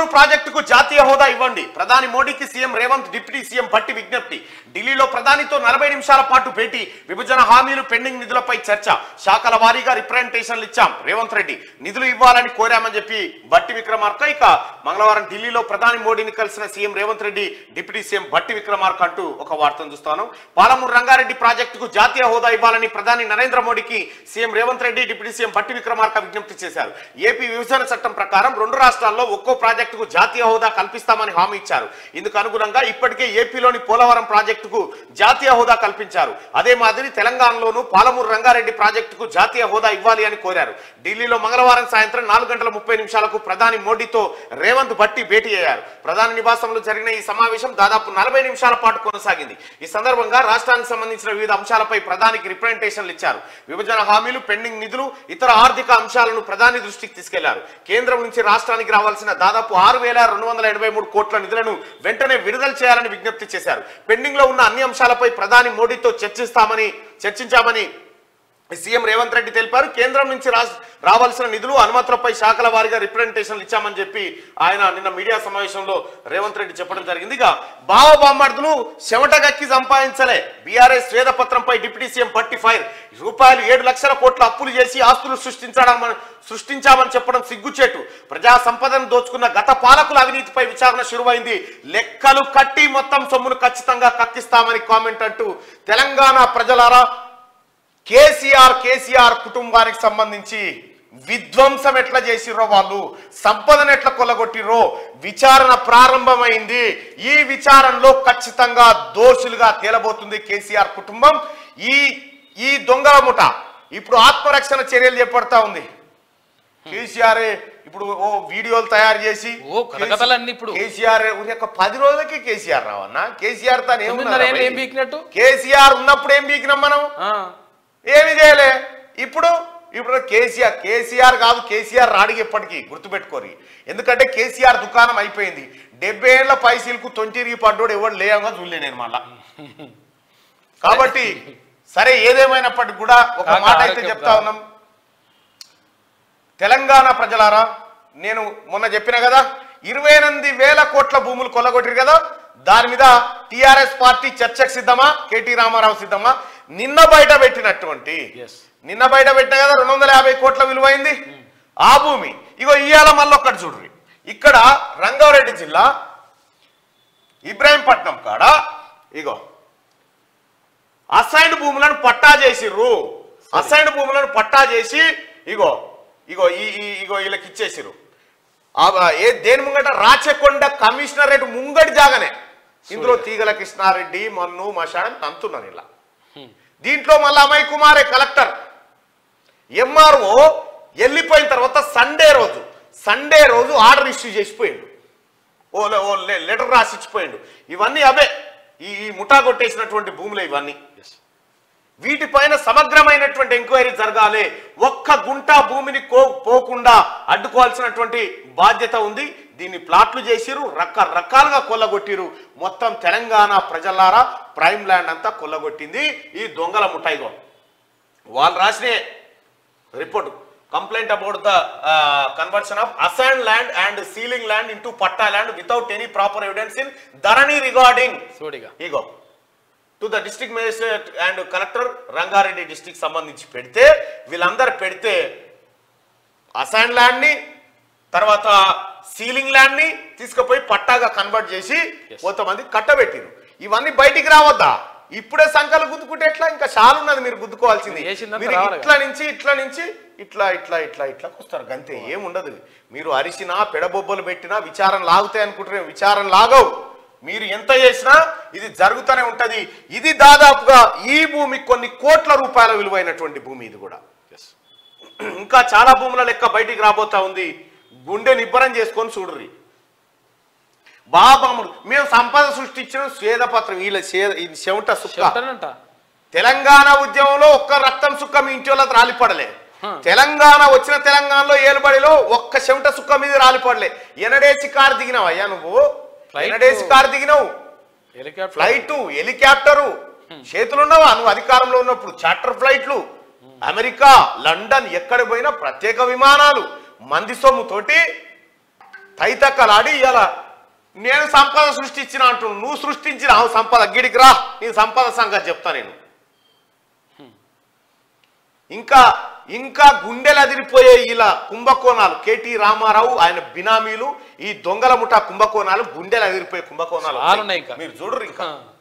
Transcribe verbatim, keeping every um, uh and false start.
ప్రాజెక్టుకు జాతీయ హోదా ఇవ్వండి, ప్రధాని మోడీకి CM Revanth deputy CM Bhatti విజ్ఞప్తి. ఢిల్లీలో ప్రధానితో నలభై నిమిషాల పాటు భేటీ, విభజన హామీలు పెండింగ్ నిధులపై చర్చ, శాఖల వారీగా రిప్రజెంటేషన్లు ఇచ్చాం రేవంత్ రెడ్డి, నిధులు ఇవ్వాలని కోరామని చెప్పి భట్టి విక్రమార్క. ఇక మంగళవారం ఢిల్లీలో ప్రధాని మోడీని కలిసిన CM Revanth Reddy deputy CM Bhatti Vikramarka అంటూ ఒక వార్తను చూస్తాను. పాలమూరు రంగారెడ్డి ప్రాజెక్టుకు జాతీయ హోదా ఇవ్వాలని ప్రధాని నరేంద్ర మోడీకి CM Revanth Reddy deputy CM Bhatti Vikramarka విజ్ఞప్తి చేశారు. ఏపీ విభజన చట్టం ప్రకారం రెండు రాష్ట్రాల్లో ఒక్కో ప్రాజెక్టుకు జాతీయ హోదా కల్పిస్తామని హామీ ఇచ్చారు. ఇందుకు అనుగుణంగా ఇప్పటికే ఏపీలోని పోలవరం ప్రాజెక్టుకు జాతీయ హోదా కల్పించారు. అదే మాదిరి తెలంగాణలోనూ పాలమూరు రంగారెడ్డి ప్రాజెక్టుకు జాతీయ హోదా ఇవ్వాలి అని కోరారు. ఢిల్లీలో మంగళవారం సాయంత్రం నాలుగు గంటల ముప్పై నిమిషాలకు ప్రధాని మోడీతో రేవంత్ భట్టి భేటీ అయ్యారు. ప్రధాని నివాసంలో జరిగిన ఈ సమావేశం దాదాపు నలభై నిమిషాల పాటు కొనసాగింది. ఈ సందర్భంగా రాష్ట్రానికి సంబంధించిన వివిధ అంశాలపై ప్రధానికి రిప్రజెంటేషన్లు ఇచ్చారు. విభజన హామీలు, పెండింగ్ నిధులు, ఇతర ఆర్థిక అంశాలను ప్రధాని దృష్టికి తీసుకెళ్లారు. కేంద్రం నుంచి రాష్ట్రానికి రావాల్సిన దాదాపు ఆరు వేల రెండు వందల ఎనభై మూడు కోట్ల నిధులను వెంటనే విడుదల చేయాలని విజ్ఞప్తి చేశారు. పెండింగ్ లో ఉన్న అన్ని అంశాలపై ప్రధాని మోడీతో చర్చిస్తామని చర్చించామని సీఎం రేవంత్ రెడ్డి తెలిపారు. కేంద్రం నుంచి రావాల్సిన నిధులు, అనుమతులపై శాఖల వారీగా రిప్రజెంటేషన్లు ఇచ్చామని చెప్పి ఆయన నిన్న మీడియా సమావేశంలో రేవంత్ రెడ్డి చెప్పడం జరిగింది. ఇక బావ బామ్మర్దులు చెమటగక్కి సంపాదించలే, బీఆర్ఎస్ స్వేదపత్రంపై డిప్యూటీ సీఎం భట్టి ఫైర్. రూపాయలు ఏడు లక్షల కోట్ల అప్పులు చేసి ఆస్తులు సృష్టించడం సృష్టించామని చెప్పడం సిగ్గుచేటు. ప్రజా సంపదను దోచుకున్న గత పాలకుల అవినీతిపై విచారణ శురువైంది. లెక్కలు కట్టి మొత్తం సొమ్మును ఖచ్చితంగా కక్కిస్తామని కామెంట్ అంటూ తెలంగాణ ప్రజలారా, కేసీఆర్ కేసీఆర్ కుటుంబానికి సంబంధించి విధ్వంసం ఎట్లా చేసిర్రో, వాళ్ళు సంపదను ఎట్లా కొల్లగొట్టిర్రో విచారణ ప్రారంభమైంది. ఈ విచారణలో ఖచ్చితంగా దోషులుగా తేలబోతుంది కేసీఆర్ కుటుంబం. ఈ ఈ దొంగల ముఠ ఇప్పుడు ఆత్మరక్షణ చర్యలు చేపడతా ఉంది. కేసీఆర్ ఇప్పుడు ఓ వీడియోలు తయారు చేసి ఇప్పుడు కేసీఆర్ ఒక పది రోజులకి కేసీఆర్ రావన్నా, కేసీఆర్ తాను ఏమన్నా, కేసీఆర్ ఉన్నప్పుడు ఏం బీకినాం మనం, ఏమి చేయలే. ఇప్పుడు ఇప్పుడు కేసీఆర్ కేసీఆర్ కాదు, కేసీఆర్ రాడికి ఎప్పటికీ గుర్తుపెట్టుకోరి. ఎందుకంటే కేసీఆర్ దుకాణం అయిపోయింది. డెబ్బై ఏళ్ల పైసీలకు తొంటిరిగి పడ్డోడు ఎవరు లేయంగా చూడలే నేను మళ్ళా. కాబట్టి సరే, ఏదేమైనప్పటికీ కూడా ఒక మాట అయితే చెప్తా ఉన్నాం. తెలంగాణ ప్రజలారా, నేను మొన్న చెప్పిన కదా, ఇరవై ఎనిమిది వేల కోట్ల భూములు కొల్లగొట్టిరు కదా, దాని మీద టిఆర్ఎస్ పార్టీ చర్చకు సిద్ధమా, కేటీ రామారావు సిద్ధమా? నిన్న బయట పెట్టినటువంటి నిన్న బయట పెట్టిన కదా రెండు వందల యాభై కోట్ల విలువైంది ఆ భూమి. ఇగో ఇవాళ మళ్ళీ ఒక్కటి చూడ్రి, ఇక్కడ రంగారెడ్డి జిల్లా ఇబ్రాహీంపట్నం కాడ ఇగో అసైన్డ్ భూములను పట్టా చేసిర్రు. అసైన్డ్ భూములను పట్టా చేసి ఇగో ఇగో ఈ ఇగో వీళ్ళకి ఇచ్చేసిరు. ఏ దేని ముంగట రాచకొండ కమిషనరేట్ ముంగటి జాగానే. ఇందులో తీగల కృష్ణారెడ్డి, మన్ను, మషాడని తంతున్నారు ఇలా. దీంట్లో మళ్ళీ అమయ్ కుమారే కలెక్టర్. ఎంఆర్ఓ వెళ్ళిపోయిన తర్వాత సండే రోజు సండే రోజు ఆర్డర్ ఇష్యూ చేసిపోయిండు, ఓ ఓ లెటర్ రాసి ఇచ్చిపోయిండు. ఇవన్నీ అవే ఈ ముఠా కొట్టేసినటువంటి భూములే ఇవన్నీ. వీటిపైన సమగ్రమైనటువంటి ఎంక్వైరీ జరగాలి. ఒక్క గుంట భూమిని పోకుండా అడ్డుకోవాల్సినటువంటి బాధ్యత ఉంది. దీన్ని ప్లాట్లు చేసిరు, రకరకాలుగా కొల్లగొట్టిరు. మొత్తం తెలంగాణ ప్రజలారా ప్రైమ్ ల్యాండ్ అంతా కొల్లగొట్టింది ఈ దొంగల ముఠాయిగో. వాళ్ళు రాసిన report, complaint about the conversion of assigned land and ceiling land into patta land without any proper evidence in Dharani regarding ఇగో to the district magistrate and collector Rangareddy district సంబంధించి పెడితే, వీళ్ళందరూ పెడితే అసైన్ ల్యాండ్ ని తర్వాత సీలింగ్ ల్యాండ్ ని తీసుకుపోయి పట్టాగా కన్వర్ట్ చేసి కొంతమంది కట్టబెట్టిరు. ఇవన్నీ బయటికి రావద్దా? ఇప్పుడే సంఖ్యలు గుద్దుకుంటే ఎట్లా? ఇంకా చాలా ఉన్నది మీరు గుద్దుకోవాల్సింది. మీరు ఇట్లా నుంచి ఇట్లా నుంచి ఇట్లా ఇట్లా ఇట్లా ఇట్లా వస్తారు గంతే, ఏముండదు. మీరు అరిసినా పెడబొబ్బలు పెట్టినా విచారణ లాగుతాయి అనుకుంటారు, విచారణ లాగవు. మీరు ఎంత చేసినా ఇది జరుగుతూనే ఉంటది. ఇది దాదాపుగా ఈ భూమి కొన్ని కోట్ల రూపాయల విలువైనటువంటి భూమి. ఇది కూడా ఇంకా చాలా భూముల లెక్క బయటికి రాబోతా ఉంది. గుండె నిబ్బరం చేసుకొని చూడరి. బాబాముడు మేము సంపద సృష్టించిన స్వేదపత్రం, వీళ్ళ చెమట సుక్క. తెలంగాణ ఉద్యమంలో ఒక్క రక్తం సుక్క మీ ఇంటి వాళ్ళకి రాలిపడలే. తెలంగాణ వచ్చిన తెలంగాణలో ఏలుబడిలో ఒక్క చెమట సుక్క మీద రాలిపడలే. ఎనడేసి కారు దిగినావు అయ్యా నువ్వు, ఎనడేసి కారు దిగినావు, ఫ్లైట్ హెలికాప్టరు చేతులున్నావా నువ్వు అధికారంలో ఉన్నప్పుడు? చార్టర్ ఫ్లైట్లు అమెరికా, లండన్ ఎక్కడ పోయినా ప్రత్యేక విమానాలు మంది సొమ్ముతోటి తైతక్కలాడి ఇలా నేను సంపద సృష్టించిన అంటు నువ్వు సృష్టించిన సంపద గిడికి రా నీ సంపద సంగతి చెప్తా నేను. ఇంకా ఇంకా గుండెలు అదిరిపోయే ఇలా కుంభకోణాలు కేటీ రామారావు ఆయన బినామీలు ఈ దొంగల ముఠా కుంభకోణాలు గుండెలు అదిరిపోయే కుంభకోణాలు మీరు చూడరు ఇంకా